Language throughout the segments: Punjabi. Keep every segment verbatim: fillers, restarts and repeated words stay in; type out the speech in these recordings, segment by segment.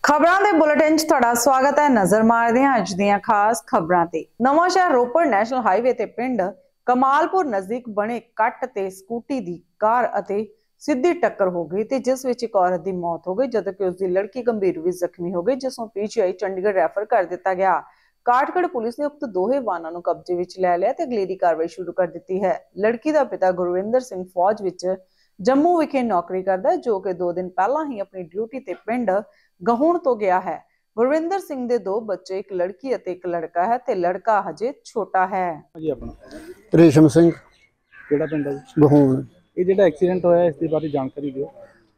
खबरां दे बुलेटिन च तुहाडा स्वागत है। नजर मारदे हां अज दीयां खास खबरां ते। नवांशहर रोपड़ नैशनल हाईवे ते पिंड कमालपुर नजदीक बने कट ते स्कूटी दी कार अते सीधी टक्कर हो गई ते जिस विच एक औरत दी मौत हो गई जबकि उसकी लड़की गंभीर रूप विच जख्मी हो गई, जिसनूं पीजीआई चंडीगढ़ रैफर कर दिता गया। काठगढ़ पुलिस ने उक्त दोहे वाहनों नूं कब्जे विच लै लिया ते अगलेरी कार्रवाई शुरू कर दी है। लड़की दा पिता गुरविंदर सिंह फौज विच जम्मू विखे नौकरी करदा है, जो कि दो दिन पहला ही अपनी ड्यूटी ते पिंड गहूण तो गया है। गुरविंदर सिंह दे दो बच्चे, एक लड़की अते एक लड़का है ते लड़का हजे छोटा है। जी अपना रेशम सिंह केड़ा पिंड है जी? गहूण। ये जेड़ा एक्सीडेंट होया इस बारे जानकारी दिओ।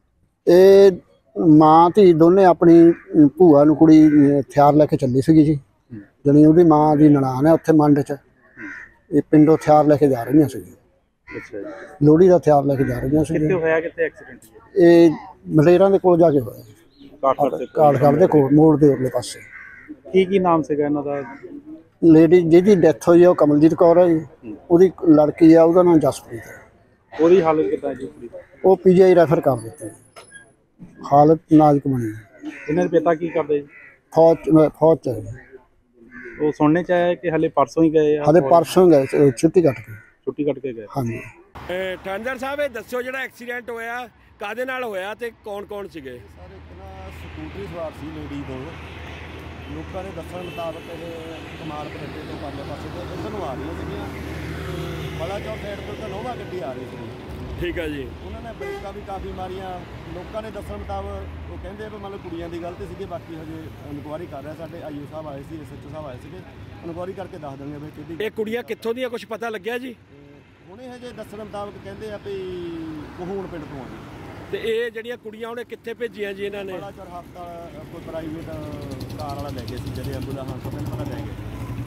ਇਹ ਮਾਂ ਧੀ ਦੋਨੇ ਆਪਣੀ ਭੂਆ ਨੂੰ ਕੁੜੀ ਹਥਿਆਰ ਲੈ ਕੇ ਚੱਲੀ ਸੀਗੀ ਜੀ। ਜਣੀ ਉਹਦੀ ਮਾਂ ਦੀ ਨਨਾਣ ਹੈ ਉੱਥੇ ਮੰਡ 'ਚ, ਇਹ ਪਿੰਡੋਂ ਹਥਿਆਰ ਲੈ ਕੇ ਜਾ ਰਹੀਆਂ ਸੀ। ਅੱਛਾ ਜੀ, ਲੋਹੜੀ ਦਾ ਹਥਿਆਰ ਲੈ ਕੇ ਜਾ ਰਹੀਆਂ ਸੀ। ਕਿੱਥੇ ਹੋਇਆ ਕਿੱਥੇ ਐਕਸੀਡੈਂਟ ਜੀ? ਇਹ ਮਲੇਰਾਂ ਦੇ ਕੋਲ ਜਾ ਕੇ ਹੋਇਆ, ਕਾਠਗੜ੍ਹ ਦੇ ਕਾਠਗੜ੍ਹ ਦੇ ਕੋਲ ਮੋੜ ਦੇ ਉਰਲੇ ਪਾਸੇ। ਕੀ ਕੀ ਨਾਮ ਸੀਗਾ ਇਹਨਾਂ ਦਾ? ਲੇਡੀ ਜਿਹਦੀ ਡੈਥ ਹੋਈ ਹੈ ਉਹ ਕਮਲਜੀਤ ਕੌਰ ਹੈ ਜੀ, ਉਹਦੀ ਲੜਕੀ ਆ ਉਹਦਾ ਨਾਮ ਜਸਪ੍ਰੀਤ ਹੈ। ਉਹਦੀ ਹਾਲਤ ਕਿੱਦਾਂ ਜੀ? ਉਹ ਪੀਜੀਆਈ ਰੈਫਰ ਕਰ ਦਿੱਤੀ, ਹਾਲਤ ਨਾਜ਼ੁਕ ਬਣੀ। ਇਹਨਾਂ ਦੇ ਪਿਤਾ ਕੀ ਕਰਦੇ ਜੀ? ਫੌਜ ਫੌਜ 'ਚ ਹੈ। ਉਹ ਸੁਣਨੇ ਚ ਆਇਆ ਕਿ ਹਲੇ ਪਰਸੋਂ ਹੀ ਗਏ ਆ? ਹਲੇ ਪਰਸੋਂ ਗਏ, ਛੁੱਟੀ ਕੱਟ ਕੇ ਛੁੱਟੀ ਕੱਟ ਕੇ ਗਏ। ਹਾਂਜੀ। ਠਾਣੇਦਾਰ ਸਾਹਿਬ ਇਹ ਦੱਸੋ ਜਿਹੜਾ ਐਕਸੀਡੈਂਟ ਹੋਇਆ ਕਾਹਦੇ ਨਾਲ ਹੋਇਆ ਤੇ ਕੌਣ ਕੌਣ ਸੀਗੇ? ਸਰ ਇੱਕ ਨਾ ਸਕੂਟਰੀ ਸਵਾਰ ਸੀ ਲੇਡੀ ਦੋ, ਲੋਕਾਂ ਦੇ ਦੱਸਣ ਮੁਤਾਬਕ ਇਹ ਕਮਾਲਪੁਰ ਅੱਡੇ ਤੋਂ ਪਰਲੇ ਪਾਸੇ ਤੋਂ ਇੱਧਰ ਨੂੰ ਆ ਰਹੀਆਂ ਸੀਗੀਆਂ, ਬੜਾ ਚੌਕ ਸਾਈਡ ਤੋਂ ਤਾਂ ਨੋਵਾ ਗੱਡੀ ਆ ਰਹੀ ਸੀ। ਠੀਕ ਹੈ ਜੀ। ਉਹਨਾਂ ਨੇ ਬ੍ਰੇਕਾਂ ਵੀ ਕਾਫੀ ਮਾਰੀਆਂ। ਲੋਕਾਂ ਦੇ ਦੱਸਣ ਮੁਤਾਬਕ ਉਹ ਕਹਿੰਦੇ ਵੀ ਮਤਲਬ ਕੁੜੀਆਂ ਦੀ ਗਲਤੀ ਸੀਗੀ, ਬਾਕੀ ਹਜੇ ਇਨਕੁਆਇਰੀ ਕਰ ਰਿਹਾ। ਸਾਡੇ ਆਈਓ ਸਾਹਿਬ ਆਏ ਸੀ, ਐਸਐਚਓ ਸਾਹਿਬ ਆਏ ਸੀਗੇ, ਇਨਕੁਆਇਰੀ ਕਰਕੇ ਦੱਸ ਦੇਣਗੇ ਵੀ ਕਿਹਦੀ। ਇਹ ਕੁੜੀਆਂ ਕਿੱਥੋਂ ਦੀਆਂ ਕੁਝ ਪਤਾ ਲੱਗਿਆ ਜੀ? ਹੁਣੇ ਹਜੇ ਦੱਸਣ ਮੁਤਾਬਕ ਕਹਿੰਦੇ ਆ ਵੀ ਕਹੂਣ ਪਿੰਡ ਤੋਂ ਆ ਜੀ। ਤੇ ਇਹ ਜਿਹੜੀਆਂ ਕੁੜੀਆਂ ਉਹਨੇ ਕਿੱਥੇ ਭੇਜੀਆਂ ਜੀ ਇਹਨਾਂ ਨੇ? ਬੜਾ ਚਰ ਹਸਪਤਾਲ ਕੋਈ ਪ੍ਰਾਈਵੇਟ ਕਾਰ ਵਾਲਾ ਲੈ ਗਏ ਸੀ, ਜਿਹੜੇ ਐਂਬੂਲੈਂਸ ਹਸਪਤਾਲ ਪਤਾ ਲੈ ਗਏ।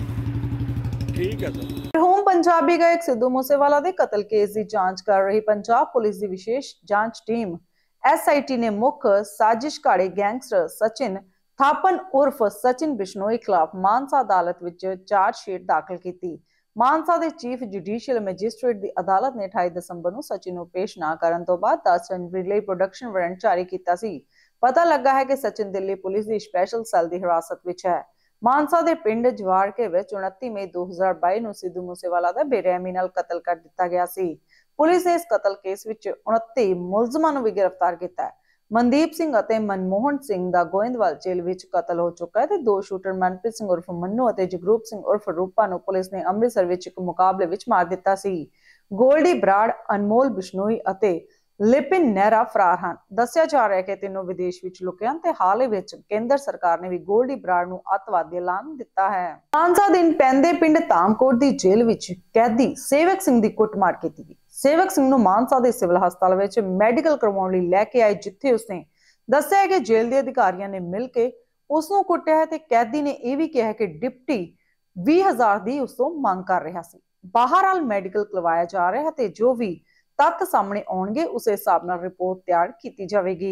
ठीक है सर। मरहूम पंजाबी गायक सिद्धू मूसेवाला दे कतल केस की जांच कर रही पंजाब पुलिस की विशेष जांच टीम एस आई टी ने मुख साजिशघाड़े गैंगस्टर सचिन थापन उर्फ सचिन बिश्नोई खिलाफ मानसा अदालत विच चार्जशीट दाखिल की। मानसा के चीफ जुडिशियल मैजिस्ट्रेट की अदालत ने अठाई दसंबर को सचिन को पेश ना करने तो बाद दस जनवरी लिए प्रोडक्शन वारंट जारी किया सी। पता लगा है कि सचिन दिल्ली पुलिस की स्पैशल सैल की हिरासत विच है। मानसा के पिंड जवाड़के विच उनतीस मई दो हज़ार बाई नूं सिद्धू मूसेवाला दा बेरहमी नाल कतल कर दिता गया सी। पुलिस ने इस कतल केस विच उनतीस मुलजमां नूं भी गिरफ्तार किया है। मनदीप सिंह अते मनमोहन सिंह दा गोइंदवाल जेल विच कतल हो चुका है ते दो शूटर मनप्रीत सिंह उर्फ मन्नू अते जगरूप सिंह उर्फ रूपा नूं पुलिस ने अमृतसर विच एक मुकाबले विच मार दिता सी। गोल्डी बराड़, अनमोल बिश्नोई अते लिपिन नेहरा फरार हैं। दस्सिया जा रहा है कि तीनों विदेश विच लुके हैं ते हाल ही विच केंद्र सरकार ने भी गोल्डी बराड़ नूं अतवादी ऐलान दिता है। मानसा दिन पैंदे पिंड धामकोट दी जेल विच कैदी सेवक सिंह दी कुटमार कीती गई। सेवक सिंह नूं मानसा दे सिविल हस्पताल विच मैडिकल करवाउण लई लैके आए, जिथे उसने दस्सिया है कि जेल दे अधिकारियों ने मिल के उसनूं कुट्टिया है ते कैदी ने यह भी कहा कि डिप्टी बीस हजार दी उस तों मंग कर रहा सी। बहरहाल मैडिकल करवाया जा रहा है ते जो भी तत्थ सामने आउणगे उस हिसाब नाल रिपोर्ट तैयार की जाएगी।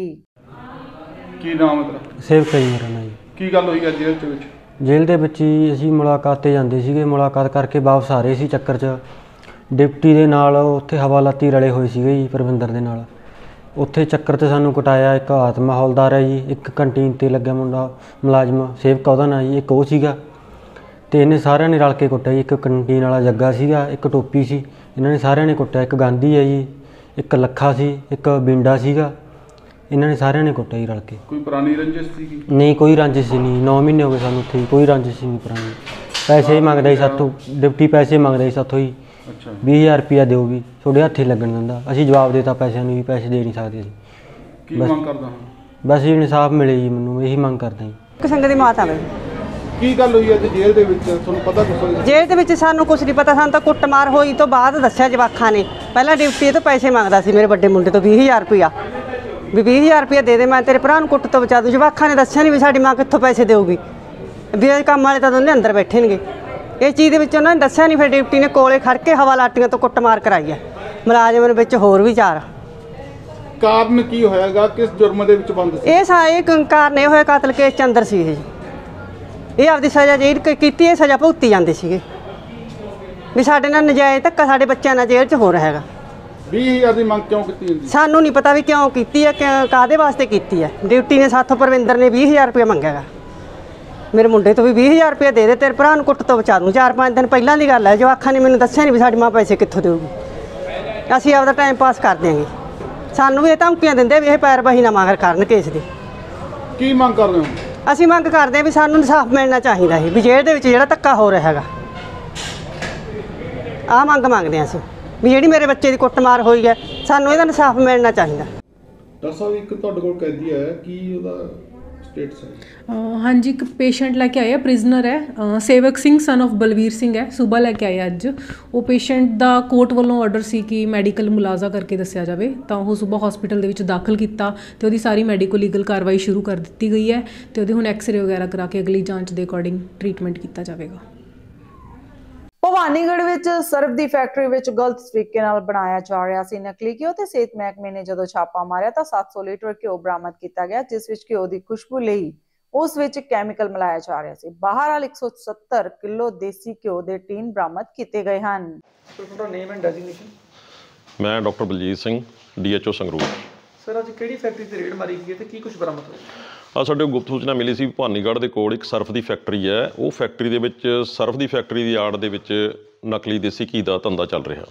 ਕੀ ਨਾਮ ਹੈ ਤੇਰਾ? ਸੇਵਕ ਹੈ ਜੀ ਮੇਰਾ ਨਾਂ ਜੀ। ਕੀ ਗੱਲ ਹੋਈ ਅੱਜ ਜੇਲ੍ਹ ਦੇ ਵਿੱਚ? ਜੇਲ੍ਹ ਦੇ ਵਿੱਚ ਹੀ ਅਸੀਂ ਮੁਲਾਕਾਤ 'ਤੇ ਜਾਂਦੇ ਸੀਗੇ, ਮੁਲਾਕਾਤ ਕਰਕੇ ਵਾਪਸ ਆ ਰਹੇ ਸੀ ਚੱਕਰ 'ਚ ਡਿਪਟੀ ਦੇ ਨਾਲ ਉੱਥੇ ਹਵਾਲਾਤੀ ਰਲੇ ਹੋਏ ਸੀਗੇ ਜੀ ਪਰਵਿੰਦਰ ਦੇ ਨਾਲ। ਉੱਥੇ ਚੱਕਰ 'ਤੇ ਸਾਨੂੰ ਕੁਟਾਇਆ। ਇੱਕ ਆਤਮ ਹੌਲਦਾਰ ਹੈ ਜੀ, ਇੱਕ ਕੰਟੀਨ 'ਤੇ ਲੱਗਿਆ ਮੁੰਡਾ ਮੁਲਾਜ਼ਮ ਸੇਵਕ ਉਹਦਾ ਨਾਂ ਜੀ, ਇੱਕ ਉਹ ਸੀਗਾ ਅਤੇ ਇਹਨੇ ਸਾਰਿਆਂ ਨੇ ਰਲ ਕੇ ਕੁੱਟਿਆ ਜੀ। ਇੱਕ ਕੰਟੀਨ ਵਾਲਾ ਜੱਗਾ ਸੀਗਾ, ਇੱਕ ਟੋਪੀ ਸੀ, ਇਹਨਾਂ ਨੇ ਸਾਰਿਆਂ ਨੇ ਕੁੱਟਿਆ। ਇੱਕ ਗਾਂਧੀ ਹੈ ਜੀ, ਇੱਕ ਲੱਖਾ ਸੀ, ਇੱਕ ਬਿੰਡਾ ਸੀਗਾ, ਇਹਨਾਂ ਨੇ ਸਾਰਿਆਂ ਨੇ ਕੁੱਟਿਆ ਜੀ ਰਲ ਕੇ। ਕੋਈ ਪੁਰਾਣੀ ਰੰਜਿਸ਼ ਸੀਗੀ? ਨਹੀਂ, ਕੋਈ ਰੰਜਿਸ਼ ਨਹੀਂ। ਨੌ ਮਹੀਨੇ ਹੋ ਗਏ ਸਾਨੂੰ ਉੱਥੇ, ਕੋਈ ਰੰਜਿਸ਼ ਨਹੀਂ ਪੁਰਾਣੀ। ਪੈਸੇ ਹੀ ਮੰਗਦਾ ਜੀ ਸਾਥੋਂ, ਡਿਪਟੀ ਪੈਸੇ ਮੰਗਦਾ ਜੀ ਸਾਥੋਂ ਜੀ। ਅੱਛਾ, ਵੀਹ ਹਜ਼ਾਰ ਰੁਪਇਆ ਦਿਓ ਵੀ, ਤੁਹਾਡੇ ਹੱਥ ਹੀ ਲੱਗਣ ਦਿੰਦਾ। ਅਸੀਂ ਜਵਾਬ ਦੇਤਾ ਪੈਸਿਆਂ ਨੂੰ ਵੀ ਪੈਸੇ ਦੇ ਨਹੀਂ ਸਕਦੇ ਅਸੀਂ। ਕੀ ਮੰਗ ਕਰਦਾ ਹਾਂ? ਬਸ ਜੀ ਇਨਸਾਫ ਮਿਲੇ ਜੀ, ਮੈਨੂੰ ਇਹੀ ਮੰਗ ਕਰਦਾ ਜੀ। ਇੱਕ ਸੰਗ ਦੀ ਮਾਤਾ ਵੇ। ਕੀ ਗੱਲ ਹੋਈ ਅੱਜ ਜੇਲ੍ਹ ਦੇ ਵਿੱਚ, ਤੁਹਾਨੂੰ ਪਤਾ ਦੱਸੋ? ਜੇਲ੍ਹ ਦੇ ਵਿੱਚ ਸਾਨੂੰ ਕੁਝ ਨਹੀਂ ਪਤਾ, ਸਾਨੂੰ ਤਾਂ ਕੁੱਟਮਾਰ ਹੋਈ ਤੋਂ ਬਾਅਦ ਦੱਸਿਆ ਜਵਾਖਾਂ ਨੇ। ਪਹਿਲਾਂ ਡਿਊਟੀ ਤੋਂ ਪੈਸੇ ਮੰਗਦਾ ਸੀ ਮੇਰੇ ਵੱਡੇ ਮੁੰਡੇ ਤੋਂ ਵੀਹ ਹਜ਼ਾਰ ਰੁਪਇਆ, ਵੀ ਵੀਹ ਹਜ਼ਾਰ ਰੁਪਇਆ ਦੇ ਦੇ, ਮੈਂ ਤੇਰੇ ਭਰਾ ਨੂੰ ਕੁੱਟ ਤੋਂ ਬਚਾ ਦੂੰ। ਜਵਾਖਾਂ ਨੇ ਦੱਸਿਆ ਨਹੀਂ ਵੀ ਸਾਡੀ ਮਾਂ ਕਿੱਥੋਂ ਪੈਸੇ ਦੇਊਗੀ, ਵੀ ਇਹ ਕੰਮ ਵਾਲੇ ਤਾਂ ਦੋਨੇ ਅੰਦਰ ਬੈਠਣਗੇ। ਇਹ ਚੀਜ਼ ਦੇ ਵਿੱਚ ਉਹਨਾਂ ਨੇ ਦੱਸਿਆ ਨਹੀਂ। ਫਿਰ ਡਿਊਟੀ ਨੇ ਕੋਲੇ ਖੜ ਕੇ ਹਵਾਲਾਟੀਆਂ ਤੋਂ ਕੁੱਟਮਾਰ ਕਰਾਈ ਹੈ। ਮੁਲਾਜ਼ਮਾਂ ਦੇ ਵਿੱਚ ਹੋਰ ਵੀ ਚਾਰ। ਕਾਰਨ ਕੀ ਹੋਇਆਗਾ, ਕਿਸ ਜੁਰਮ ਦੇ ਵਿੱਚ ਬੰਦ ਸੀ? ਇਹ ਸਾਰੇ ਕਾਰਨ ਇਹ ਹੋਇਆ ਕਤਲ ਕੇਸ ਚ ਅੰਦਰ ਸੀ ਇਹ ਇਹ ਆਪਦੀ ਸਜ਼ਾ ਜਿਹੜੀ ਕੀਤੀ ਇਹ ਸਜ਼ਾ ਭੁਗਤੀ ਜਾਂਦੇ ਸੀਗੇ, ਵੀ ਸਾਡੇ ਨਾਲ ਨਜਾਇਜ਼ ਧੱਕਾ ਸਾਡੇ ਬੱਚਿਆਂ ਨਾਲ ਜੇਲ੍ਹ 'ਚ ਹੋ ਰਿਹਾ ਹੈਗਾ। ਵੀਹ ਹਜ਼ਾਰ ਦੀ ਮੰਗ ਕਿਉਂ ਕੀਤੀ ਹੁੰਦੀ? ਸਾਨੂੰ ਨਹੀਂ ਪਤਾ ਵੀ ਕਿਉਂ ਕੀਤੀ ਹੈ, ਕਿ- ਕਾਹਦੇ ਵਾਸਤੇ ਕੀਤੀ ਹੈ। ਡਿਊਟੀ ਨੇ ਸਾਥੋਂ ਪਰਵਿੰਦਰ ਨੇ ਵੀਹ ਹਜ਼ਾਰ ਰੁਪਏ ਮੰਗਿਆ ਗਾ। ਮੇਰੇ ਮੁੰਡੇ ਤੋਂ ਵੀ ਵੀਹ ਹਜ਼ਾਰ ਰੁਪਏ ਦੇ ਦੇ, ਤੇਰੇ ਭਰਾ ਨੂੰ ਕੁੱਟ ਤੋਂ ਬਚਾ ਦੂੰ। ਚਾਰ ਪੰਜ ਦਿਨ ਪਹਿਲਾਂ ਦੀ ਗੱਲ ਹੈ, ਜਵਾਖਾਂ ਨੇ ਮੈਨੂੰ ਦੱਸਿਆ ਨਹੀਂ ਵੀ ਸਾਡੀ ਮਾਂ ਪੈਸੇ ਕਿੱਥੋਂ ਦੇਊਗੀ। ਅਸੀਂ ਆਪਦਾ ਟਾਈਮ ਪਾਸ ਕਰ ਦਿਆਂਗੇ। ਸਾਨੂੰ ਵੀ ਇਹ ਧਮਕੀਆਂ ਦਿੰਦੇ ਵੀ ਇਹ ਪੈਰਵਾਹੀ ਨਾ ਮਗਰ ਕਰਨ ਕੇਸ ਦੀ। ਕੀ ਮੰਗ ਕਰਦੇ ਹੋ? ਅਸੀਂ ਮੰਗ ਕਰਦੇ ਹਾਂ ਵੀ ਸਾਨੂੰ ਇਨਸਾਫ ਮਿਲਣਾ ਚਾਹੀਦਾ ਹੈ, ਵੀ ਜੇਲ੍ਹ ਦੇ ਵਿੱਚ ਜਿਹੜਾ ਧੱਕਾ ਹੋ ਰਿਹਾ ਹੈਗਾ। ਆਹ ਮੰਗ ਮੰਗਦੇ ਹਾਂ ਅਸੀਂ ਵੀ ਜਿਹੜੀ ਮੇਰੇ ਬੱਚੇ ਦੀ ਕੁੱਟਮਾਰ ਹੋਈ ਹੈ, ਸਾਨੂੰ ਇਹਦਾ ਇਨਸਾਫ ਮਿਲਣਾ ਚਾਹੀਦਾ। ਡਾਕਟਰ ਸਾਹਿਬ, ਇੱਕ ਤੁਹਾਡੇ ਕੋਲ ਕੈਦੀ ਆਇਆ, ਕੀ ਉਹਦਾ ਸਟੇਟਸ ਹੈ? ਹਾਂਜੀ, ਇੱਕ ਪੇਸ਼ੈਂਟ ਲੈ ਕੇ ਆਇਆ, ਪ੍ਰਿਜ਼ਨਰ ਹੈ, ਸੇਵਕ ਸਿੰਘ ਸਨ ਆਫ ਬਲਵੀਰ ਸਿੰਘ ਹੈ, ਸੂਬਾ ਲੈ ਕੇ ਆਇਆ ਅੱਜ। ਉਹ ਪੇਸ਼ੈਂਟ ਦਾ ਕੋਰਟ ਵੱਲੋਂ ਆਰਡਰ ਸੀ ਕਿ ਮੈਡੀਕਲ ਮੁਲਾਜ਼ਾ ਕਰਕੇ ਦੱਸਿਆ ਜਾਵੇ, ਤਾਂ ਉਹ ਸੂਬਾ ਹਸਪੀਟਲ ਦੇ ਵਿੱਚ ਦਾਖਲ ਕੀਤਾ ਤੇ ਉਹਦੀ ਸਾਰੀ ਮੈਡੀਕੋ ਲੀਗਲ ਕਾਰਵਾਈ ਸ਼ੁਰੂ ਕਰ ਦਿੱਤੀ ਗਈ ਹੈ ਤੇ ਉਹਦੇ ਹੁਣ ਐਕਸਰੇ ਵਗੈਰਾ ਕਰਾ ਕੇ ਅਗਲੀ ਜਾਂਚ ਦੇ ਅਕੋਰਡਿੰਗ ਟ੍ਰੀਟਮੈਂਟ ਕੀਤਾ ਜਾਵੇਗਾ। ਭਵਾਨੀਗੜ੍ਹ ਵਿੱਚ ਸਰਫ ਦੀ ਫੈਕਟਰੀ ਵਿੱਚ ਗਲਤ ਤਰੀਕੇ ਨਾਲ ਬਣਾਇਆ ਜਾ ਰਿਹਾ ਸੀ ਨਕਲੀ ਘਿਓ ਤੇ ਸਿਹਤ ਮਹਿਕਮੇ ਨੇ ਜਦੋਂ ਛਾਪਾ ਮਾਰਿਆ ਤਾਂ ਸੱਤ ਸੌ ਲੀਟਰ ਘਿਓ ਬਰਾਮਦ ਕੀਤਾ ਗਿਆ, ਜਿਸ ਵਿੱਚ ਘਿਓ ਦੀ ਖੁਸ਼ਬੂ ਲਈ ਉਸ ਵਿੱਚ ਕੈਮੀਕਲ ਮਿਲਾਇਆ ਜਾ ਰਿਹਾ ਸੀ। ਬਾਹਰ ਵਾਲ ਇੱਕ ਸੌ ਸੱਤਰ ਕਿਲੋ ਦੇਸੀ ਘਿਓ ਦੇ ਟੀਨ ਬਰਾਮਦ ਕੀਤੇ ਗਏ ਹਨ। ਤੁਹਾਡਾ ਨੇਮ ਐਂਡ ਡੈਜ਼ਿਗਨੇਸ਼ਨ? ਮੈਂ doctor Baljit Singh, D H O Sangrur. Sir, ਅੱਜ ਕਿਹੜੀ ਫੈਕਟਰੀ ਤੇ ਰੇਡ ਮਾਰੀ ਗਈ ਹੈ ਤੇ ਕੀ ਕੁਝ ਬਰਾਮਦ ਹੋਇਆ? ਆ ਸਾਡੇ ਗੁਪਤ ਸੂਚਨਾ ਮਿਲੀ ਸੀ, ਭਵਾਨੀਗੜ੍ਹ ਦੇ ਕੋਲ ਇੱਕ ਸਰਫ ਦੀ ਫੈਕਟਰੀ ਹੈ। ਉਹ ਫੈਕਟਰੀ ਦੇ ਵਿੱਚ ਸਰਫ ਦੀ ਫੈਕਟਰੀ ਦੀ ਆੜ ਦੇ ਵਿੱਚ ਨਕਲੀ ਦੇਸੀ ਘੀ ਦਾ ਧੰਦਾ ਚੱਲ ਰਿਹਾ।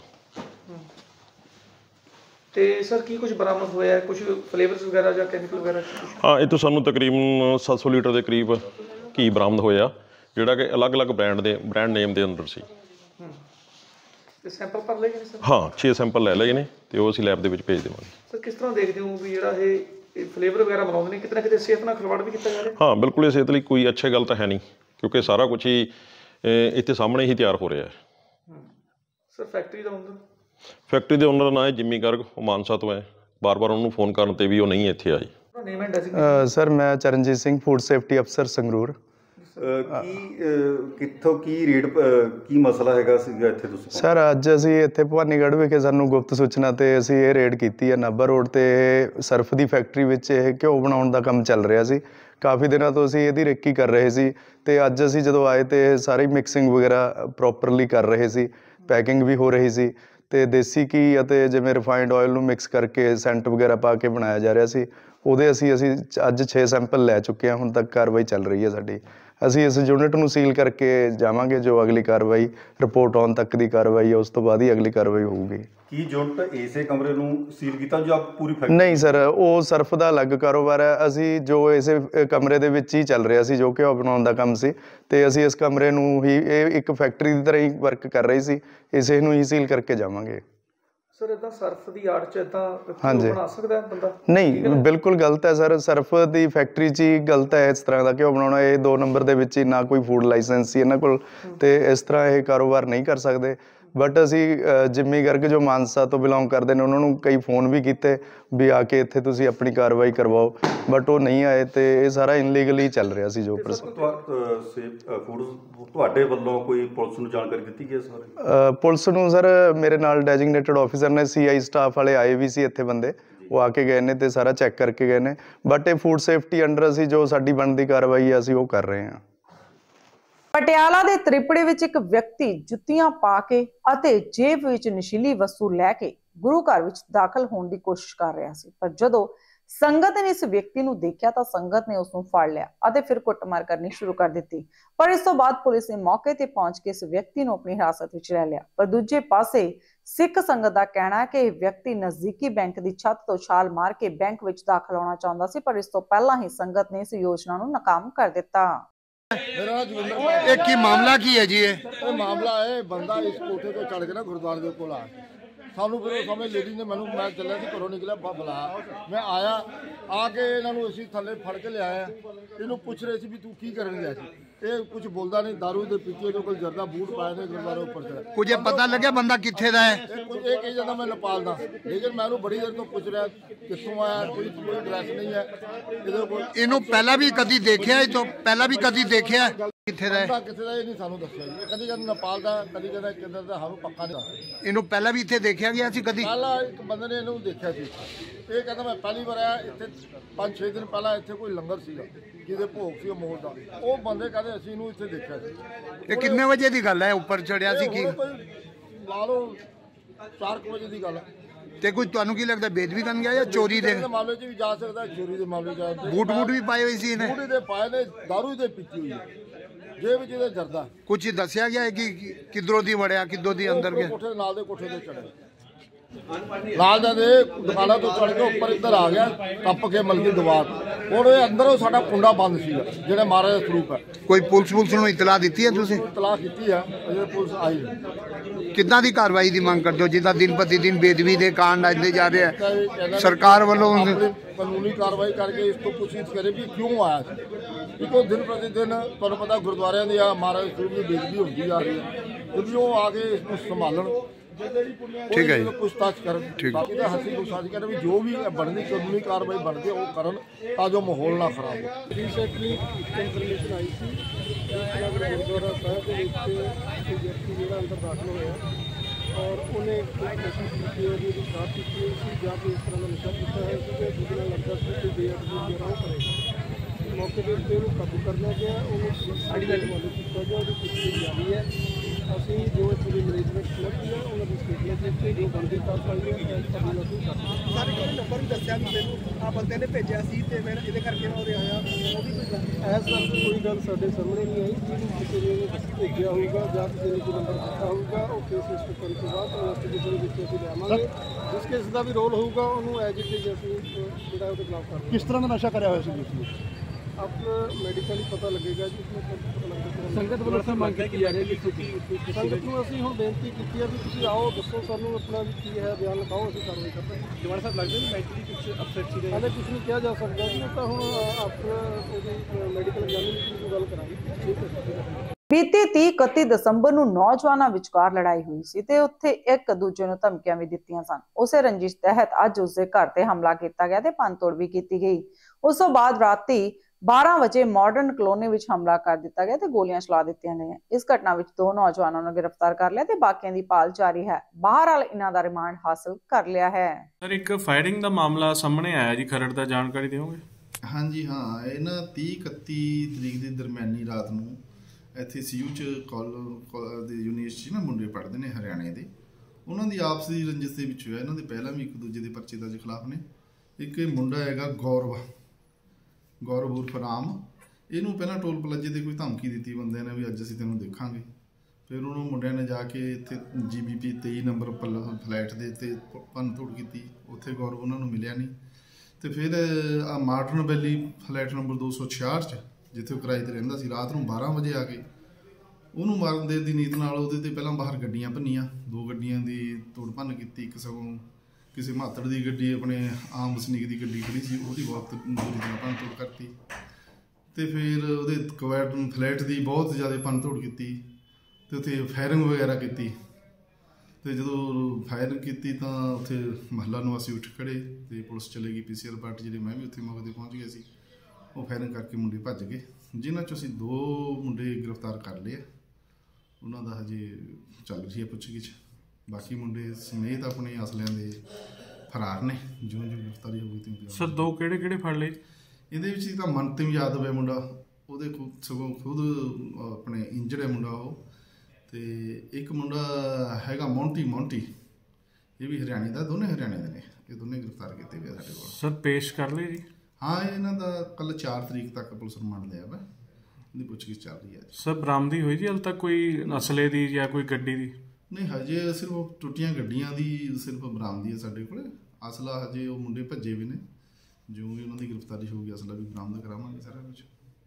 ਤੇ ਸਰ, ਕੀ ਕੁਝ ਬਰਾਮਦ ਹੋਇਆ? ਕੁਝ ਫਲੇਵਰਸ ਵਗੈਰਾ ਜਾਂ ਕੈਮੀਕਲ ਵਗੈਰਾ? ਹਾਂ, ਇਹ ਤੋਂ ਸਾਨੂੰ ਤਕਰੀਬਨ ਸੱਤ ਸੌ ਲੀਟਰ ਦੇ ਕਰੀਬ ਘੀ ਬਰਾਮਦ ਹੋਇਆ, ਜਿਹੜਾ ਕਿ ਅਲੱਗ-ਅਲੱਗ ਬ੍ਰਾਂਡ ਦੇ ਬ੍ਰਾਂਡ ਨੇਮ ਦੇ ਅੰਦਰ ਸੀ। ਤੇ ਸੈਂਪਲ ਭਰ ਲਏ ਗਏ ਸਰ? ਹਾਂ, ਛੇ ਸੈਂਪਲ ਲੈ ਲਏ ਨੇ ਤੇ ਉਹ ਅਸੀਂ ਲੈਬ ਦੇ ਵਿੱਚ ਭੇਜ ਦੇਵਾਂਗੇ। ਸਰ, ਕਿਸ ਤਰ੍ਹਾਂ ਦੇਖਦੇ ਹੋ ਵੀ ਜਿਹੜਾ ਇਹ ਫਲੇਵਰ ਵਗੈਰਾ ਬਣਾਉਂਦੇ ਨੇ, ਕਿਤੇ ਨਾ ਕਿਤੇ ਸਿਹਤ ਨਾਲ ਖਿਲਵਾੜ ਵੀ ਕੀਤਾ ਜਾ ਰਿਹਾ? ਹਾਂ, ਬਿਲਕੁਲ, ਇਹ ਸਿਹਤ ਲਈ ਕੋਈ ਅੱਛੀ ਗੱਲ ਤਾਂ ਹੈ ਨਹੀਂ, ਕਿਉਂਕਿ ਸਾਰਾ ਕੁਝ ਹੀ ਇੱਥੇ ਸਾਹਮਣੇ ਹੀ ਤਿਆਰ ਹੋ ਰਿਹਾ ਹੈ। ਸਰ, ਫੈਕਟਰੀ ਦਾ ਓਨਰ? ਫੈਕਟਰੀ ਦੇ ਓਨਰ ਦਾ ਨਾਂ ਹੈ ਜਿੰਮੀ ਗਰਗ, ਉਹ ਮਾਨਸਾ ਤੋਂ ਹੈ। ਬਾਰ-ਬਾਰ ਉਹਨੂੰ ਫੋਨ ਕਰਨ ਤੇ ਵੀ ਉਹ ਨਹੀਂ ਇੱਥੇ ਆਈ। Name and designation? ਸਰ, ਮੈਂ ਚਰਨਜੀਤ ਸਿੰਘ, ਫੂਡ ਸੇਫਟੀ ਅਫਸਰ ਸੰਗਰੂਰ। ਕੀ ਕਿੱਥੋਂ ਕੀ ਰੇਟ ਕੀ ਮਸਲਾ ਹੈਗਾ ਸੀਗਾ ਇੱਥੇ ਤੁਸੀਂ? ਸਰ, ਅੱਜ ਅਸੀਂ ਇੱਥੇ ਭਵਾਨੀਗੜ੍ਹ ਵਿਖੇ ਸਾਨੂੰ ਗੁਪਤ ਸੂਚਨਾ ਤੇ ਅਸੀਂ ਇਹ ਰੇਡ ਕੀਤੀ ਹੈ। ਨਾਭਾ ਰੋਡ ਤੇ ਸਰਫ ਦੀ ਫੈਕਟਰੀ ਵਿੱਚ ਇਹ ਘਿਓ ਬਣਾਉਣ ਦਾ ਕੰਮ ਚੱਲ ਰਿਹਾ ਸੀ। ਕਾਫੀ ਦਿਨਾਂ ਤੋਂ ਅਸੀਂ ਇਹਦੀ ਰੇਕੀ ਕਰ ਰਹੇ ਸੀ ਤੇ ਅੱਜ ਅਸੀਂ ਜਦੋਂ ਆਏ ਤੇ ਇਹ ਸਾਰੀ ਮਿਕਸਿੰਗ ਵਗੈਰਾ ਪ੍ਰੋਪਰਲੀ ਕਰ ਰਹੇ ਸੀ, ਪੈਕਿੰਗ ਵੀ ਹੋ ਰਹੀ ਸੀ ਤੇ ਦੇਸੀ ਘੀ ਅਤੇ ਜਿਵੇਂ ਰਿਫਾਈਨਡ ਆਇਲ ਨੂੰ ਮਿਕਸ ਕਰਕੇ ਸੈਂਟ ਵਗੈਰਾ ਪਾ ਕੇ ਬਣਾਇਆ ਜਾ ਰਿਹਾ ਸੀ। ਉਹਦੇ ਅਸੀਂ ਅਸੀਂ ਅੱਜ ਛੇ ਸੈਂਪਲ ਲੈ ਚੁੱਕੇ ਹਾਂ। ਹੁਣ ਤੱਕ ਕਾਰਵਾਈ ਚੱਲ ਰਹੀ ਹੈ ਸਾਡੀ। ਅਸੀਂ ਇਸ ਯੂਨਿਟ ਨੂੰ ਸੀਲ ਕਰਕੇ ਜਾਵਾਂਗੇ। ਜੋ ਅਗਲੀ ਕਾਰਵਾਈ ਰਿਪੋਰਟ ਆਉਣ ਤੱਕ ਦੀ ਕਾਰਵਾਈ ਹੈ, ਉਸ ਤੋਂ ਬਾਅਦ ਹੀ ਅਗਲੀ ਕਾਰਵਾਈ ਹੋਊਗੀ। ਕੀ ਯੂਨਿਟ ਇਸੇ ਕਮਰੇ ਨੂੰ ਸੀਲ ਕੀਤਾ ਜਾਂ ਪੂਰੀ ਫੈਕਟਰੀ? ਨਹੀਂ ਸਰ, ਉਹ ਸਰਫ ਦਾ ਅਲੱਗ ਕਾਰੋਬਾਰ ਹੈ। ਅਸੀਂ ਜੋ ਇਸੇ ਕਮਰੇ ਦੇ ਵਿੱਚ ਹੀ ਚੱਲ ਰਿਹਾ ਸੀ, ਜੋ ਘਿਓ ਬਣਾਉਣ ਦਾ ਕੰਮ ਸੀ, ਤੇ ਅਸੀਂ ਇਸ ਕਮਰੇ ਨੂੰ ਹੀ ਇਹ ਇੱਕ ਫੈਕਟਰੀ ਦੀ ਤਰ੍ਹਾਂ ਹੀ ਵਰਕ ਕਰ ਰਹੀ ਸੀ, ਇਸੇ ਨੂੰ ਹੀ ਸੀਲ ਕਰਕੇ ਜਾਵਾਂਗੇ। ਸਰ, ਇਦਾਂ ਸਰਫ ਦੀ ਆੜ ਚ ਇਦਾਂ ਹਾਂਜੀ ਬਣਾ ਸਕਦਾ ਬੰਦਾ? ਨਹੀਂ, ਬਿਲਕੁਲ ਗਲਤ ਹੈ ਸਰ। ਸਰਫ ਦੀ ਫੈਕਟਰੀ 'ਚ ਹੀ ਗਲਤ ਹੈ ਇਸ ਤਰ੍ਹਾਂ ਦਾ ਘਿਓ ਬਣਾਉਣਾ। ਇਹ ਦੋ ਨੰਬਰ ਦੇ ਵਿੱਚ ਹੀ ਨਾ ਕੋਈ ਫੂਡ ਲਾਇਸੈਂਸ ਸੀ ਇਹਨਾਂ ਕੋਲ, ਤੇ ਇਸ ਤਰ੍ਹਾਂ ਇਹ ਕਾਰੋਬਾਰ ਨਹੀਂ ਕਰ ਸਕਦੇ। ਬਟ ਅਸੀਂ ਜਿੰਮੀ ਗਰਗ ਜੋ ਮਾਨਸਾ ਤੋਂ ਬਿਲੋਂਗ ਕਰਦੇ ਨੇ, ਉਹਨਾਂ ਨੂੰ ਕਈ ਫੋਨ ਵੀ ਕੀਤੇ ਵੀ ਆ ਕੇ ਇੱਥੇ ਤੁਸੀਂ ਆਪਣੀ ਕਾਰਵਾਈ ਕਰਵਾਓ, ਬਟ ਉਹ ਨਹੀਂ ਆਏ ਤੇ ਇਹ ਸਾਰਾ ਇਨਲੀਗਲੀ ਚੱਲ ਰਿਹਾ ਸੀ। ਜੋ ਤੁਹਾਡੇ ਵੱਲੋਂ ਕੋਈ ਪੁਲਿਸ ਨੂੰ ਜਾਣਕਾਰੀ ਦਿੱਤੀ ਗਈ ਇਸ ਬਾਰੇ? ਪੁਲਿਸ ਨੂੰ ਸਰ ਮੇਰੇ ਨਾਲ ਡੈਜਿਗਨੇਟਡ ਆਫਿਸਰ ਨੇ, ਸੀ ਆਈ ਸਟਾਫ ਵਾਲੇ ਆਏ ਵੀ ਸੀ ਇੱਥੇ ਬੰਦੇ, ਉਹ ਆ ਕੇ ਗਏ ਨੇ ਤੇ ਸਾਰਾ ਚੈੱਕ ਕਰਕੇ ਗਏ ਨੇ। ਬਟ ਇਹ ਫੂਡ ਸੇਫਟੀ ਅੰਡਰ ਅਸੀਂ ਜੋ ਸਾਡੀ ਬਣਦੀ ਕਾਰਵਾਈ ਹੈ ਅਸੀਂ ਉਹ ਕਰ ਰਹੇ ਹਾਂ। ਪਟਿਆਲਾ ਦੇ ਤ੍ਰਿਪੜੇ ਵਿੱਚ ਇੱਕ ਵਿਅਕਤੀ ਜੁੱਤੀਆਂ ਪਾ ਕੇ ਅਤੇ ਜੇਬ ਵਿੱਚ ਨਸ਼ੀਲੀ ਵਸਤੂ ਲੈ ਕੇ ਗੁਰੂ ਘਰ ਵਿੱਚ ਦਾਖਲ ਹੋਣ ਦੀ ਕੋਸ਼ਿਸ਼ ਕਰ ਰਿਹਾ ਸੀ, ਪਰ ਜਦੋਂ ਸੰਗਤ ਨੇ ਇਸ ਵਿਅਕਤੀ ਨੂੰ ਦੇਖਿਆ ਤਾਂ ਸੰਗਤ ਨੇ ਉਸ ਨੂੰ ਫੜ ਲਿਆ ਅਤੇ ਫਿਰ ਕੁੱਟਮਾਰ ਕਰਨੀ ਸ਼ੁਰੂ ਕਰ ਦਿੱਤੀ। ਪਰ ਇਸ ਤੋਂ ਬਾਅਦ ਪੁਲਿਸ ਨੇ ਮੌਕੇ ਤੇ ਪਹੁੰਚ ਕੇ ਇਸ ਵਿਅਕਤੀ ਨੂੰ ਆਪਣੀ ਹਿਰਾਸਤ ਵਿੱਚ ਲੈ ਲਿਆ। ਪਰ ਦੂਜੇ ਪਾਸੇ ਸਿੱਖ ਸੰਗਤ ਦਾ ਕਹਿਣਾ ਹੈ ਕਿ ਇਹ ਵਿਅਕਤੀ ਨਜ਼ਦੀਕੀ ਬੈਂਕ ਦੀ ਛੱਤ ਤੋਂ ਛਾਲ ਮਾਰ ਕੇ ਬੈਂਕ ਵਿੱਚ ਦਾਖਲ ਹੋਣਾ ਚਾਹੁੰਦਾ ਸੀ, ਪਰ ਇਸ ਤੋਂ ਪਹਿਲਾਂ ਹੀ ਸੰਗਤ ਨੇ ਇਸ ਯੋਜਨਾ ਨੂੰ ਨਾਕਾਮ ਕਰ ਦਿੱਤਾ। ਇਹ ਕੀ ਮਾਮਲਾ ਕੀ ਹੈ ਜੀ? ਇਹ ਮਾਮਲਾ ਹੈ ਬੰਦਾ ਇਸ ਕੋਠੇ ਤੋਂ ਚੜ ਕੇ ਨਾ ਗੁਰਦੁਆਰੇ ਦੇ ਕੋਲ ਆ ਸਾਨੂੰ ਫਿਰ ਉਹ ਸਮੇਂ ਲੇਡੀ ਨੇ ਮੈਨੂੰ, ਮੈਂ ਚੱਲਿਆ ਸੀ ਘਰੋਂ ਨਿਕਲਿਆ ਬੁਲਾਇਆ, ਮੈਂ ਆਇਆ ਆ ਕੇ ਇਹਨਾਂ ਨੂੰ ਅਸੀਂ ਥੱਲੇ ਫੜ ਕੇ ਲਿਆਇਆ। ਇਹਨੂੰ ਪੁੱਛ ਰਹੇ ਸੀ ਵੀ ਤੂੰ ਕੀ ਕਰਨ ਗਿਆ ਸੀ? ਇਹ ਕੁਝ ਬੋਲਦਾ ਨਹੀਂ, ਦਾਰੂ ਦੇ ਪੀਤੀ ਇਹਦੇ ਕੋਲ ਜਰਦਾ ਬੂਟ ਪਾਏ ਨੇ ਗੁਰਦੁਆਰੇ ਉੱਪਰ ਚੜਾ। ਕੁਝ ਪਤਾ ਲੱਗਿਆ ਬੰਦਾ ਕਿੱਥੇ ਦਾ ਹੈ? ਇਹ ਕਹੀ ਜਾਂਦਾ ਮੈਂ ਨੇਪਾਲ ਦਾ, ਲੇਕਿਨ ਮੈਂ ਉਹਨੂੰ ਬੜੀ ਦੇਰ ਤੋਂ ਪੁੱਛ ਰਿਹਾ ਕਿੱਥੋਂ ਆਇਆ, ਕੋਈ ਕੋਈ ਐਡਰੈਸ ਨਹੀਂ ਹੈ ਇਹਦੇ ਕੋਲ। ਇਹਨੂੰ ਪਹਿਲਾਂ ਵੀ ਕਦੀ ਦੇਖਿਆ? ਇਹ ਤੋਂ ਪਹਿਲਾਂ ਵੀ ਕਦੀ ਦੇਖਿਆ? ਕਿੱਥੇ ਦਾ ਹੈ? ਕਿੱਥੇ ਦਾ ਇਹ ਨਹੀਂ ਸਾਨੂੰ ਦੱਸਿਆ ਜੀ। ਕਦੀ ਕਹਿੰਦਾ ਨੇਪਾਲ ਦਾ, ਕਦੀ ਕਹਿੰਦਾ ਕਿੱਧਰ ਦਾ, ਸਾਨੂੰ ਪੱਕਾ ਨਹੀਂ ਦੱਸਿਆ। ਇਹਨੂੰ ਪਹਿਲਾਂ ਵੀ ਇੱਥੇ ਦੇਖਿਆ ਗਿਆ ਸੀ ਕਦੀ? ਪਹਿਲਾਂ ਇੱਕ ਬੰਦੇ ਨੇ ਇਹਨੂੰ ਦੇਖਿਆ ਸੀ। ਇਹ ਕਹਿੰਦਾ ਮੈਂ ਪਹਿਲੀ ਵਾਰ ਆਇਆ ਇੱਥੇ, ਪੰਜ ਛੇ ਦਿਨ ਪਹਿਲਾਂ ਇੱਥੇ ਕੋਈ ਲੰਗਰ ਸੀਗਾ ਜਿਹਦੇ ਭੋਗ ਸੀ ਮੋੜ ਦਾ, ਉਹ ਬੰਦੇ ਕਹਿੰਦੇ ਅਸੀਂ ਇਹਨੂੰ ਇੱਥੇ ਦੇਖਿਆ ਸੀ। ਇਹ ਕਿੰਨੇ ਵਜੇ ਦੀ ਗੱਲ ਹੈ ਉੱਪਰ ਚੜਿਆ ਸੀ? ਕੀ ਲਾ ਲਓ ਚਾਰ ਕੁ ਵਜੇ ਦੀ ਗੱਲ ਹੈ। ਤੇ ਕੋਈ ਤੁਹਾਨੂੰ ਕੀ ਲੱਗਦਾ ਬੇਦਬੀ ਕਰਨ ਗਿਆ ਜਾਂ ਚੋਰੀ ਦੇ ਮਾਮਲੇ 'ਚ ਵੀ ਜਾ ਸਕਦਾ, ਚੋਰੀ ਦੇ ਮਾਮਲੇ 'ਚ ਜਾ ਸਕਦਾ। ਬੂਟ ਬੂਟ ਵੀ ਪਾਏ ਹੋਏ ਸੀ ਇਹਨੇ? ਬੂਟ ਦੇ ਪਾਏ ਨੇ, ਦਾਰੂ ਦੇ ਪੀਤੀ ਹੋਈ ਹੈ, ਜੇਬ 'ਚ ਇਹਦੇ ਜਰਦਾ। ਕੁਝ ਦੱਸਿਆ ਗਿਆ ਹੈ ਕਿ ਕਿੱਧਰੋਂ ਦੀ ਵੜਿਆ, ਕਿੱਧਰੋਂ ਦੀ ਅੰਦਰ ਗਿਆ? ਕੋਠੇ ਨਾਲ ਦੇ ਕੋਠੇ ਤੇ ਚੜ੍ਹੇ, ਨਾਲ ਦੇ ਦੁਕਾਨਾਂ ਤੋਂ ਚੜ੍ਹ ਕੇ ਉੱਪਰ ਇੱਧਰ ਆ ਗਿਆ, ਟੱਪ ਕੇ ਮਲਕੀ ਦੀਵਾਰ। ਹੁਣ ਇਹ ਅੰਦਰੋਂ ਸਾਡਾ ਕੁੰਡਾ ਬੰਦ ਸੀਗਾ ਜਿਹੜਾ ਮਹਾਰਾਜ ਦਾ ਸਰੂਪ ਹੈ। ਕੋਈ ਪੁਲਿਸ ਪੁਲਿਸ ਨੂੰ ਇਤਲਾਹ ਦਿੱਤੀ ਹੈ ਤੁਸੀਂ? ਇਤਲਾਹ ਕੀਤੀ ਹੈ, ਅਜੇ ਪੁਲਿਸ ਆਈ ਨਹੀਂ। ਕਿੱਦਾਂ ਦੀ ਕਾਰਵਾਈ ਦੀ ਮੰਗ ਕਰਦੇ ਹੋ ਜਿੱਦਾਂ ਦਿਨ ਪ੍ਰਤੀ ਦਿਨ ਬੇਦਬੀ ਦੇ ਕਾਂਡ ਆਉਂਦੇ ਜਾ ਰਹੇ ਆ? ਸਰਕਾਰ ਵੱਲੋਂ ਕਾਨੂੰਨੀ ਕਾਰਵਾਈ ਕਰਕੇ ਇਸ ਤੋਂ ਪੁੱਛਗਿੱਛ ਕਰੇ ਵੀ ਕਿਉਂ ਆਇਆ ਸੀ, ਕਿਉਂਕਿ ਦਿਨ ਪ੍ਰਤੀ ਦਿਨ ਤੁਹਾਨੂੰ ਪਤਾ ਗੁਰਦੁਆਰਿਆਂ ਦੀ ਆ ਮਹਾਰਾਜ ਸਰੂਪ ਦੀ ਬੇਦਬੀ ਹੁੰਦੀ ਜਾ ਰਹੀ ਹੈ, ਕਿਉਂਕਿ ਉਹ ਆ ਕੇ ਇਸ ਨੂੰ ਸੰਭਾਲਣ। ਠੀਕ ਹੈ ਜੀ, ਪੁੱਛਤਾਛ ਕਰਨ। ਬਾਕੀ ਤਾਂ ਹੱਸੀ ਗੁਸਾਜ ਕਰਨ ਵੀ ਜੋ ਵੀ ਬਣਦੀ ਕਾਨੂੰਨੀ ਕਾਰਵਾਈ ਬਣਦੀ ਉਹ ਕਰਨ ਤਾਂ ਜੋ ਮਾਹੌਲ ਨਾ ਖਰਾਬ ਹੋ। ਰੀਸੈਂਟਲੀ ਇੱਕ ਇਨਫੋਰਮੇਸ਼ਨ ਆਈ ਸੀ ਕਿ ਗੁਰਦੁਆਰਾ ਸਾਹਿਬ ਦੇ ਵਿੱਚ ਇੱਕ ਵਿਅਕਤੀ ਜਿਹੜਾ ਅੰਦਰ ਦਾਖਲ ਹੋਇਆ ਔਰ ਉਹਨੇ ਕੋਸ਼ਿਸ਼ ਕੀਤੀ ਉਹਦੀ ਸ਼ਰਾਬ ਪੀਤੀ ਹੋਈ ਸੀ ਜਾਂ ਕੋਈ ਇਸ ਤਰ੍ਹਾਂ ਦਾ ਨਸ਼ਾ ਕੀਤਾ ਹੋਇਆ ਸੀ ਕਿ ਜਿਹਦੇ ਨਾਲ ਲੱਗਦਾ ਸੀ ਕਿ ਬੇਅਦਬੀ ਜਿਹੜਾ ਉਹ ਕਰੇਗਾ। ਮੌਕੇ ਦੇ ਉੱਤੇ ਉਹਨੂੰ ਕਾਬੂ ਕਰ ਲਿਆ ਗਿਆ, ਉਹਨੂੰ ਸਾਡੀ ਗੱਲ ਮਾਲੂਮ ਕੀਤਾ ਗਿਆ, ਉਹਦੀ ਪੁੱਛਗਿੱਛ ਜਾਰੀ ਹੈ। ਅਸੀਂ ਜੋ ਪੂਰੀ ਮੈਨੇਜਮੈਂਟ ਕਲੱਬ ਹੈ ਉਹਨਾਂ ਦੀ ਸਟੇਟਮੈਂਟ ਲਿਖ ਕੇ ਜੋ ਬਣਦੀ ਕਾਰਵਾਈ ਹੈ ਸਾਡੀ ਅਸੀਂ ਕਰਦੇ। ਸਾਰੇ ਕੋਈ ਨੰਬਰ ਵੀ ਦੱਸਿਆ ਵੀ ਮੈਨੂੰ ਆ ਬੰਦੇ ਨੇ ਭੇਜਿਆ ਸੀ ਤੇ ਮੈਂ ਇਹਦੇ ਕਰਕੇ ਮੈਂ ਉਰੇ ਆਇਆ, ਉਹ ਵੀ ਕੋਈ ਗੱਲ ਐਸ ਤਰ੍ਹਾਂ ਦੀ ਕੋਈ ਗੱਲ ਸਾਡੇ ਸਾਹਮਣੇ ਨਹੀਂ ਆਈ। ਜਿਹਨੂੰ ਕਿਸੇ ਨੇ ਭੇਜਿਆ ਹੋਊਗਾ ਜਾਂ ਕਿਸੇ ਨੇ ਕੋਈ ਨੰਬਰ ਦਿੱਤਾ ਹੋਊਗਾ ਉਹ ਕੇਸ ਰਜਿਸਟਰ ਕਰਨ ਤੋਂ ਬਾਅਦ ਇਨਵੈਸਟੀਗੇਸ਼ਨ ਵਿੱਚ ਅਸੀਂ ਲਿਆਵਾਂਗੇ। ਜਿਸ ਕੇਸ ਦਾ ਵੀ ਰੋਲ ਹੋਊਗਾ ਉਹਨੂੰ ਐਜ ਇਟ ਇਜ਼ ਅਸੀਂ ਜਿਹੜਾ ਉਹਦੇ ਖਿਲਾਫ ਕਰਾਂਗੇ। ਕਿਸ ਤਰ੍ਹਾਂ ਦਾ ਨਸ਼ਾ ਕਰਿਆ ਹੋਇਆ ਸੀ ਤੁਸੀਂ? ਆਪ ਮੈਡੀਕਲੀ ਪਤਾ ਲੱਗੇਗਾ ਜੀ, ਉਸਨੂੰ ਪਤਾ ਲੱਗੇਗਾ। ਸੰਗਤ ਵੱਲੋਂ ਸਰ ਮੰਗ ਕੀਤੀ ਜਾ ਰਹੀ ਹੈ ਕਿ ਸੰਗਤ ਨੂੰ ਅਸੀਂ ਹੁਣ ਬੇਨਤੀ ਕੀਤੀ ਹੈ ਵੀ ਤੁਸੀਂ ਆਓ, ਦੱਸੋ ਸਾਨੂੰ ਆਪਣਾ ਵੀ ਕੀ ਹੈ, ਬਿਆਨ ਲਿਖਾਓ, ਅਸੀਂ ਕਾਰਵਾਈ ਕਰਦੇ ਹਾਂ। ਜਵਾਨ ਸਾਹਿਬ ਲੱਗਦਾ ਵੀ ਮੈਂਟਲੀ ਕੁਝ ਅਪਸੈਟ ਸੀ? ਹਾਲੇ ਕੁਝ ਨਹੀਂ ਕਿਹਾ ਜਾ ਸਕਦਾ ਜੀ, ਤਾਂ ਹੁਣ ਆਫਟਰ ਉਹਦੀ ਮੈਡੀਕਲ ਐਗਜ਼ਾਮਿਨੇਸ਼ਨ ਦੀ ਗੱਲ ਕਰਾਂਗੇ। ਠੀਕ ਹੈ। ਬੀਤੀ ਤੀਹ ਇਕੱਤੀ ਦਸੰਬਰ ਨੂੰ ਨੌਜਵਾਨਾਂ ਵਿਚਕਾਰ ਲੜਾਈ ਹੋਈ ਸੀ ਤੇ ਉੱਥੇ ਇੱਕ ਦੂਜੇ ਨੂੰ ਧਮਕੀਆਂ ਵੀ ਦਿੱਤੀਆਂ ਸਨ। ਉਸੇ ਰੰਜਿਸ਼ ਤਹਿਤ ਅੱਜ ਉਸਦੇ ਘਰ ਤੇ ਹਮਲਾ ਕੀਤਾ ਗਿਆ ਤੇ ਭੰਨਤੋੜ ਵੀ ਕੀਤੀ ਗਈ। ਉਸ ਤੋਂ ਬਾਅਦ ਰਾਤੀ ਬਾਰਾਂ ਵਜੇ ਮਾਡਰਨ ਕਲੋਨੀ ਵਿੱਚ ਹਮਲਾ ਕਰ ਦਿੱਤਾ ਗਿਆ ਤੇ ਗੋਲੀਆਂ ਚਲਾ ਦਿੱਤੀਆਂ ਗਈਆਂ। ਇਸ ਘਟਨਾ ਵਿੱਚ ਦੋ ਨੌਜਵਾਨਾਂ ਨੂੰ ਗ੍ਰਿਫਤਾਰ ਕਰ ਲਿਆ ਤੇ ਬਾਕੀਆਂ ਦੀ ਭਾਲ ਜਾਰੀ ਹੈ। ਬਹਰਾਲ ਇਹਨਾਂ ਦਾ ਰਿਮਾਂਡ ਹਾਸਲ ਕਰ ਲਿਆ ਹੈ। ਸਰ ਇੱਕ ਫਾਇਰਿੰਗ ਦਾ ਮਾਮਲਾ ਸਾਹਮਣੇ ਆਇਆ ਜੀ ਖਰੜ ਦਾ, ਜਾਣਕਾਰੀ ਦਿਓਗੇ? ਹਾਂਜੀ ਹਾਂ, ਇਹ ਨਾ ਤੀਹ ਇਕੱਤੀ ਤਰੀਕ ਦੀ ਦਰਮਿਆਨੀ ਰਾਤ ਨੂੰ ਇੱਥੇ ਸੀਯੂ ਚ ਕਾਲਜ ਦੇ ਯੂਨੀਵਰਸਿਟੀ ਨਾ ਮੁੰਡੇ ਪੜ੍ਹਦੇ ਨੇ ਹਰਿਆਣੇ ਦੇ, ਉਹਨਾਂ ਦੀ ਆਪਸ ਦੀ ਰੰਜਿਸ਼ ਦੇ ਵਿੱਚ ਹੋਇਆ। ਇਹਨਾਂ ਦੇ ਪਹਿਲਾਂ ਵੀ ਇੱਕ ਦੂਜੇ ਦੇ ਪਰਚੇ ਦਰਜ ਖਿਲਾਫ ਨੇ। ਇੱਕ ਮੁੰਡਾ ਹੈਗਾ ਗੌਰਵ ਗੌਰਵ ਉਰਫ ਰਾਮ, ਇਹਨੂੰ ਪਹਿਲਾਂ ਟੋਲ ਪਲਾਜੇ ਤੇ ਕੋਈ ਧਮਕੀ ਦਿੱਤੀ ਬੰਦਿਆਂ ਨੇ ਵੀ ਅੱਜ ਅਸੀਂ ਤੈਨੂੰ ਦੇਖਾਂਗੇ। ਫਿਰ ਉਹਨੂੰ ਮੁੰਡਿਆਂ ਨੇ ਜਾ ਕੇ ਇੱਥੇ ਜੀ ਬੀ ਪੀ ਤੇਈ ਨੰਬਰ ਫਲੈਟ ਦੇ ਉੱਤੇ ਭੰਨ ਤੋੜ ਕੀਤੀ। ਉੱਥੇ ਗੌਰਵ ਉਹਨਾਂ ਨੂੰ ਮਿਲਿਆ ਨਹੀਂ ਤੇ ਫਿਰ ਆ ਮਾਡਰਨ ਵੈਲੀ ਫਲੈਟ ਨੰਬਰ ਦੋ ਸੌ ਛਿਆਹਠ 'ਚ ਜਿੱਥੇ ਉਹ ਕਿਰਾਏ 'ਤੇ ਰਹਿੰਦਾ ਸੀ, ਰਾਤ ਨੂੰ ਬਾਰਾਂ ਵਜੇ ਆ ਕੇ ਉਹਨੂੰ ਮਾਰਨ ਦੇ ਦੀ ਨੀਤ ਨਾਲ ਉਹਦੇ 'ਤੇ ਪਹਿਲਾਂ ਬਾਹਰ ਗੱਡੀਆਂ ਭੰਨੀਆਂ, ਦੋ ਗੱਡੀਆਂ ਦੀ ਤੋੜ ਭੰਨ ਕੀਤੀ। ਇੱਕ ਸਗੋਂ ਕਿਸੇ ਮਾਤੜ ਦੀ ਗੱਡੀ ਆਪਣੇ ਆਮ ਵਸਨੀਕ ਦੀ ਗੱਡੀ ਖੜੀ ਸੀ, ਉਹਦੀ ਬਹੁਤ ਬੁਰੀ ਤਰ੍ਹਾਂ ਭੰਨ ਤੋੜ ਕਰਤੀ ਤੇ ਫਿਰ ਉਹਦੇ ਕੁਵੈਟ ਫਲੈਟ ਦੀ ਬਹੁਤ ਜ਼ਿਆਦਾ ਭੰਨ ਤੋੜ ਕੀਤੀ ਤੇ ਉੱਥੇ ਫਾਇਰਿੰਗ ਵਗੈਰਾ ਕੀਤੀ। ਤੇ ਜਦੋਂ ਫਾਇਰਿੰਗ ਕੀਤੀ ਤਾਂ ਉੱਥੇ ਮਹੱਲਾ ਨਿਵਾਸੀ ਉੱਠ ਖੜੇ ਤੇ ਪੁਲਿਸ ਚਲੇ ਗਈ, ਪੀ ਸੀ ਆਰ ਪਾਰਟੀ ਜਿਹੜੀ, ਮੈਂ ਵੀ ਉੱਥੇ ਮੌਕੇ 'ਤੇ ਪਹੁੰਚ ਗਿਆ ਸੀ। ਉਹ ਫਾਇਰਿੰਗ ਕਰਕੇ ਮੁੰਡੇ ਭੱਜ ਗਏ, ਜਿਨ੍ਹਾਂ 'ਚੋਂ ਅਸੀਂ ਦੋ ਮੁੰਡੇ ਗ੍ਰਿਫਤਾਰ ਕਰ ਲਏ ਆ। ਉਹਨਾਂ ਦਾ ਹਜੇ ਚੱਲ ਰਹੀ ਹੈ ਪੁੱਛਗਿੱਛ। ਬਾਕੀ ਮੁੰਡੇ ਸਮੇਤ ਆਪਣੇ ਅਸਲਿਆਂ ਦੇ ਫਰਾਰ ਨੇ। ਜਿਉਂ ਜਿਉਂ ਗ੍ਰਿਫਤਾਰੀ ਹੋ ਗਈ ਤੇ ਸਰ ਦੋ ਕਿਹੜੇ ਕਿਹੜੇ ਫੜ ਲਏ ਇਹਦੇ ਵਿੱਚ? ਤਾਂ ਮਨਤਿਮ ਯਾਦਵ ਹੈ ਮੁੰਡਾ, ਉਹਦੇ ਖੁਦ ਸਗੋਂ ਖੁਦ ਆਪਣੇ ਇੰਜਰਡ ਹੈ ਮੁੰਡਾ ਉਹ। ਤੇ ਇੱਕ ਮੁੰਡਾ ਹੈਗਾ ਮੌਂਟੀ ਮੌਂਟੀ, ਇਹ ਵੀ ਹਰਿਆਣੇ ਦਾ, ਦੋਨੇ ਹਰਿਆਣੇ ਦੇ ਨੇ। ਇਹ ਦੋਨੇ ਗ੍ਰਿਫਤਾਰ ਕੀਤੇ ਗਏ ਸਾਡੇ ਕੋਲ। ਸਰ ਪੇਸ਼ ਕਰ ਲਏ ਜੀ? ਹਾਂ, ਇਹਨਾਂ ਦਾ ਕੱਲ ਚਾਰ ਤਰੀਕ ਤੱਕ ਪੁਲਿਸ ਰਿਮਾਂਡ ਲਿਆ ਵਾ, ਇਹਦੀ ਪੁੱਛਗਿੱਛ ਚੱਲ ਰਹੀ ਹੈ। ਸਰ ਬਰਾਮਦੀ ਹੋਈ ਜੀ ਹਾਲੇ ਤੱਕ ਕੋਈ ਅਸਲੇ ਦੀ ਜਾਂ ਕੋਈ ਗੱਡੀ ਦੀ? ਨਹੀਂ, ਹਜੇ ਸਿਰਫ ਟੁੱਟੀਆਂ ਗੱਡੀਆਂ ਦੀ ਸਿਰਫ ਬਰਾਮਦੀ ਹੈ ਸਾਡੇ ਕੋਲ। ਅਸਲਾ ਹਜੇ ਉਹ ਮੁੰਡੇ ਭੱਜੇ ਵੀ ਨੇ, ਜਿਉਂ ਵੀ ਉਹਨਾਂ ਦੀ ਗ੍ਰਿਫਤਾਰੀ ਹੋਊਗੀ ਅਸਲਾ ਵੀ ਬਰਾਮਦ ਕਰਾਵਾਂਗੇ ਸਾਰਾ ਕੁਝ।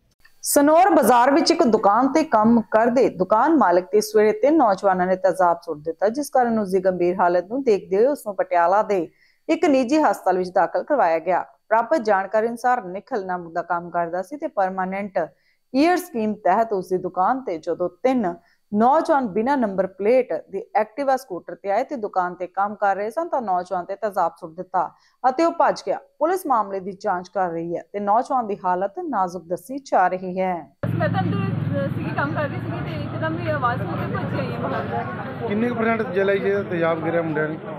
ਸਨੌਰ ਬਾਜ਼ਾਰ ਵਿੱਚ ਇੱਕ ਦੁਕਾਨ ਤੇ ਕੰਮ ਕਰਦੇ ਦੁਕਾਨ ਮਾਲਕ ਤੇ ਸਵੇਰੇ ਤਿੰਨ ਨੌਜਵਾਨਾਂ ਨੇ ਤੇਜ਼ਾਬ ਸੁੱਟ ਦਿੱਤਾ, ਜਿਸ ਕਾਰਨ ਉਸ ਦੀ ਗੰਭੀਰ ਹਾਲਤ ਨੂੰ ਦੇਖਦੇ ਹੋਏ ਉਸ ਨੂੰ ਪਟਿਆਲਾ ਦੇ ਇੱਕ ਨਿੱਜੀ ਹਸਪਤਾਲ ਵਿੱਚ ਦਾਖਲ ਕਰਵਾਇਆ ਗਿਆ। ਪ੍ਰਾਪਤ ਜਾਣਕਾਰੀ ਅਨੁਸਾਰ ਨਿਖਲ ਨਾਮ ਦਾ ਕੰਮ ਕਰਦਾ ਸੀ ਤੇ ਪਰਮਾਨੈਂਟ ਈਅਰ ਸਕੀਮ ਤਹਿਤ ਉਸ ਦੀ ਦੁਕਾਨ ਤੇ ਜਦੋਂ ਤਿੰਨ ਨੌਜਵਾਨ ਬਿਨਾਂ ਨੰਬਰ ਪਲੇਟ ਦੇ ਐਕਟਿਵਾ ਸਕੂਟਰ ਤੇ ਆਏ ਤੇ ਦੁਕਾਨ ਤੇ ਕੰਮ ਕਰ ਰਹੇ ਸਨ ਤਾਂ ਨੌਜਵਾਨ ਤੇ ਤੇਜ਼ਾਬ ਸੁੱਟ ਦਿੱਤਾ ਅਤੇ ਉਹ ਭੱਜ ਗਿਆ। ਪੁਲਿਸ ਮਾਮਲੇ ਦੀ ਜਾਂਚ ਕਰ ਰਹੀ ਹੈ ਤੇ ਨੌਜਵਾਨ ਦੀ ਹਾਲਤ ਨਾਜ਼ੁਕ ਦੱਸੀ ਜਾ ਰਹੀ ਹੈ। ਮੈਂ ਤਾਂ ਅੰਦਰ ਸੀ ਕੰਮ ਕਰ ਰਹੀ ਸੀ ਤੇ ਇੱਕਦਮ ਹੀ ਆਵਾਜ਼ ਸੁਣ ਕੇ ਭੱਜ ਆਈ ਬਾਹਰ। ਕਿੰਨੇ ਪਰਸੈਂਟ ਜਲਾਈ ਜੇ ਤੇਜ਼ਾਬ ਗਿਰਿਆ ਮੁੰਡਿਆਂ ਨੇ?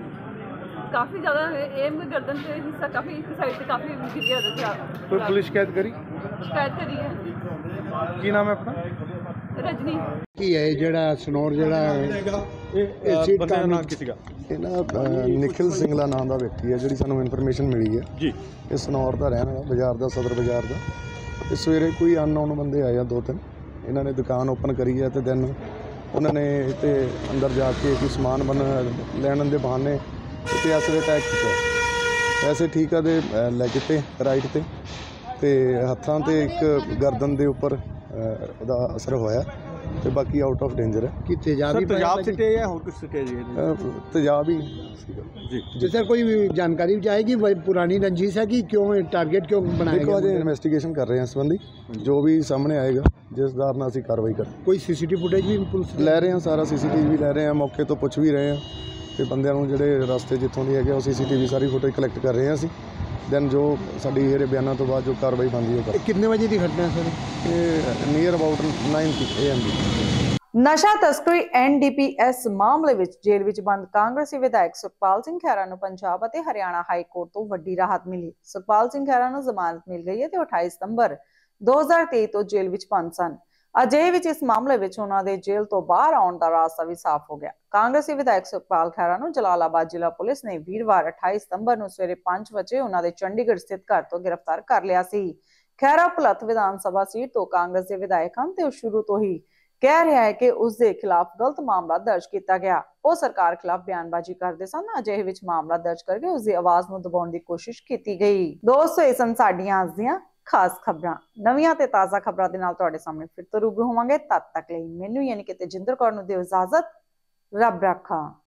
ਕਾਫੀ ਜ਼ਿਆਦਾ ਏਮ ਗਰਦਨ ਤੇ ਹਿੱਸਾ ਕਾਫੀ ਇੱਕ ਸਾਈਡ ਤੇ ਕਾਫੀ ਗਿਰਿਆ ਉਹਦਾ ਤੇਜ਼ਾਬ। ਕੋਈ ਪੁਲਿਸ ਸ਼ਿਕਾਇਤ ਕਰੀ? ਸ਼ਿਕਾਇਤ ਕਰੀ ਹੈ। ਕੀ ਨਾਮ ਹੈ ਆਪਣਾ? ਰਜਨੀ ਕੀ ਹੈ ਜਿਹੜਾ ਸਨੌਰ ਜਿਹੜਾ ਇਹ ਸੀਟ ਦਾ ਨਾਮ ਕੀ ਸੀਗਾ? ਇਹਨਾਂ ਅ, ਨਿਖਿਲ ਸਿੰਗਲਾ ਨਾਮ ਦਾ ਵਿਅਕਤੀ ਹੈ ਜਿਹੜੀ ਸਾਨੂੰ ਇਨਫੋਰਮੇਸ਼ਨ ਮਿਲੀ ਹੈ ਜੀ। ਇਹ ਸਨੌਰ ਦਾ ਰਹਿਣ ਵਾਲਾ, ਬਾਜ਼ਾਰ ਦਾ, ਸਦਰ ਬਾਜ਼ਾਰ ਦਾ। ਤੇ ਸਵੇਰੇ ਕੋਈ ਅਨਨੋਨ ਬੰਦੇ ਆਏ ਆ ਦੋ ਤਿੰਨ, ਇਹਨਾਂ ਨੇ ਦੁਕਾਨ ਓਪਨ ਕਰੀ ਹੈ ਤੇ ਦੈਨ ਉਹਨਾਂ ਨੇ ਤੇ ਅੰਦਰ ਜਾ ਕੇ ਕੋਈ ਸਮਾਨ ਬਣ ਲੈਣ ਦੇ ਬਹਾਨੇ ਤੇ ਅਸਲੇ ਅਟੈਕ ਕੀਤਾ। ਵੈਸੇ ਠੀਕ ਆ ਦੇ ਲੈਗ ਤੇ ਰਾਈਟ ਤੇ ਤੇ ਹੱਥਾਂ ਤੇ ਇੱਕ ਗਰਦਨ ਦੇ ਉੱਪਰ ਅ, ਉਹਦਾ ਅਸਰ ਹੋਇਆ ਤੇ ਬਾਕੀ ਆਊਟ ਆਫ ਡੇਂਜਰ ਹੈ। ਕਿ ਤੇਜ਼ਾਬ ਹੀ ਤੇਜ਼ਾਬ ਸਿੱਟੇ ਜਾਂ ਹੋਰ ਕੁਝ ਸਿੱਟੇ ਜੀ? ਅ, ਤੇਜ਼ਾਬ ਹੀ ਸੀਗਾ ਜੀ। तो सर कोई जानकारी भी आएगी वही पुरानी रंजिश है कि क्यों टारगेट क्यों बनाया देखो अजय इन्वेस्टिगेशन कर रहे हैं इस संबंधी, जो भी सामने आएगा जिस आधार ਨਾਲ ਅਸੀਂ ਕਾਰਵਾਈ ਕਰ कोई सीसीटीवी फुटेज भी पुलिस ਲੈ ਰਹੇ ਹਾਂ, ਸਾਰਾ ਸੀਸੀਟੀਵੀ ਵੀ ਲੈ ਰਹੇ ਹਾਂ, ਮੌਕੇ ਤੋਂ ਪੁੱਛ ਵੀ ਰਹੇ ਹਾਂ ਤੇ ਬੰਦਿਆਂ ਨੂੰ ਜਿਹੜੇ ਰਸਤੇ ਜਿੱਥੋਂ ਦੀ ਹੈਗੇ ਉਹ ਸੀਸੀਟੀਵੀ ਸਾਰੀ ਫੁਟੇਜ ਕਲੈਕਟ ਕਰ ਰਹੇ ਹਾਂ ਅਸੀਂ। ਦੈਨ ਜੋ ਸਾਡੀ ਇਹਦੇ ਬਿਆਨਾਂ ਤੋਂ ਬਾਅਦ ਜੋ ਕਾਰਵਾਈ ਬਣਦੀ ਉਹ ਕਰ। कितने बजे की घटना है सर? ਇਹ near about nine A M ਦੀ। ਨਸ਼ਾ ਤਸਕਰੀ ਐਨ ਡੀ ਪੀ ਐਸ ਮਾਮਲੇ ਵਿੱਚ ਜੇਲ੍ਹ ਵਿੱਚ ਬੰਦ ਕਾਂਗਰਸੀ ਵਿਧਾਇਕ ਸੁਖਪਾਲ ਸਿੰਘ ਖਹਿਰਾ ਨੂੰ ਪੰਜਾਬ ਅਤੇ ਹਰਿਆਣਾ ਹਾਈ ਕੋਰਟ ਤੋਂ ਵੱਡੀ ਰਾਹਤ ਮਿਲੀ। ਸੁਖਪਾਲ ਸਿੰਘ ਖਹਿਰਾ ਨੂੰ ਜ਼ਮਾਨਤ ਮਿਲ ਗਈ ਹੈ ਤੇ ਅਠਾਈ ਸਤੰਬਰ ਦੋ ਹਜ਼ਾਰ ਤੇਈ ਤੋਂ ਜੇਲ੍ਹ ਵਿੱਚ ਬੰਦ ਸਨ। ਅਜਿਹੇ ਵਿੱਚ ਇਸ ਮਾਮਲੇ ਵਿੱਚ ਉਹਨਾਂ ਦੇ ਜੇਲ੍ਹ ਤੋਂ ਬਾਹਰ ਆਉਣ ਦਾ ਰਾਸਤਾ ਵੀ ਸਾਫ਼ ਹੋ ਗਿਆ। ਕਾਂਗਰਸੀ ਵਿਧਾਇਕ ਸੁਖਪਾਲ ਖਹਿਰਾ ਨੂੰ ਜਲਾਲਾਬਾਦ ਜ਼ਿਲ੍ਹਾ ਪੁਲਿਸ ਨੇ ਵੀਰਵਾਰ ਅਠਾਈ ਸਤੰਬਰ ਨੂੰ ਸਵੇਰੇ ਪੰਜ ਵਜੇ ਉਹਨਾਂ ਦੇ ਚੰਡੀਗੜ੍ਹ ਸਥਿਤ ਘਰ ਤੋਂ ਗ੍ਰਿਫਤਾਰ ਕਰ ਲਿਆ ਸੀ। ਖਹਿਰਾ ਭੁਲੱਥ ਵਿਧਾਨ ਸਭਾ ਸੀਟ ਤੋਂ ਕਾਂਗਰਸ ਦੇ ਵਿਧਾਇਕ ਹਨ ਤੇ ਉਹ ਸ਼ੁਰੂ ਤੋਂ ਹੀ ਕਹਿ ਰਿਹਾ ਹੈ ਕਿ ਉਸ ਦੇ ਖਿਲਾਫ ਗਲਤ ਮਾਮਲਾ ਦਰਜ ਕੀਤਾ ਗਿਆ। ਉਹ ਸਰਕਾਰ ਖਿਲਾਫ ਬਿਆਨਬਾਜ਼ੀ ਕਰਦੇ ਸਨ। ਅਜਿਹੇ ਵਿੱਚ ਮਾਮਲਾ ਦਰਜ ਕਰਕੇ ਉਸ ਦੀ ਆਵਾਜ਼ ਨੂੰ ਦਬਾਉਣ ਦੀ ਕੋਸ਼ਿਸ਼ ਕੀਤੀ ਗਈ। ਦੋਸਤੋ, ਇਹ ਸਨ ਸਾਡੀਆਂ ਅੱਜ ਦੀਆਂ ਖਾਸ ਖਬਰਾਂ। ਨਵੀਆਂ ਤੇ ਤਾਜ਼ਾ ਖਬਰਾਂ ਦੇ ਨਾਲ ਤੁਹਾਡੇ ਸਾਹਮਣੇ ਫਿਰ ਤੋਂ ਰੂਬਰੂ ਹੋਵਾਂਗੇ। ਤਦ ਤੱਕ ਲਈ ਮੈਨੂੰ ਯਾਨੀ ਕਿ ਤੇਜਿੰਦਰ ਕੌਰ ਨੂੰ ਦਿਓ ਇਜਾਜ਼ਤ। ਰੱਬ ਰਾਖਾ।